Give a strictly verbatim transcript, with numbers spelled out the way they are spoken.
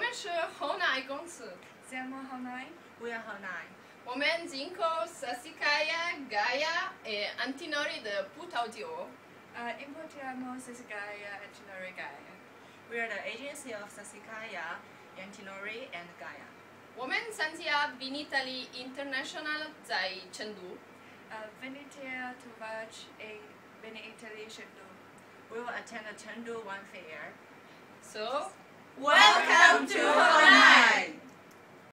们是 Hoonay 公司。 Siamo Hoonay. We are Hoonay. 我们进口 Sassicaia, Gaia e Antinori de Putaudio. Uh, importiamo Sassicaia e Tinori Gaia. We are the agency of Sassicaia, Antinori, and Gaia. 我们参加 Vinitaly International 在成都。 Uh, Vinitaly Tuvac e Vinitaly Chengdu. We will attend the Chengdu One Fair. So, welcome to Hoonay!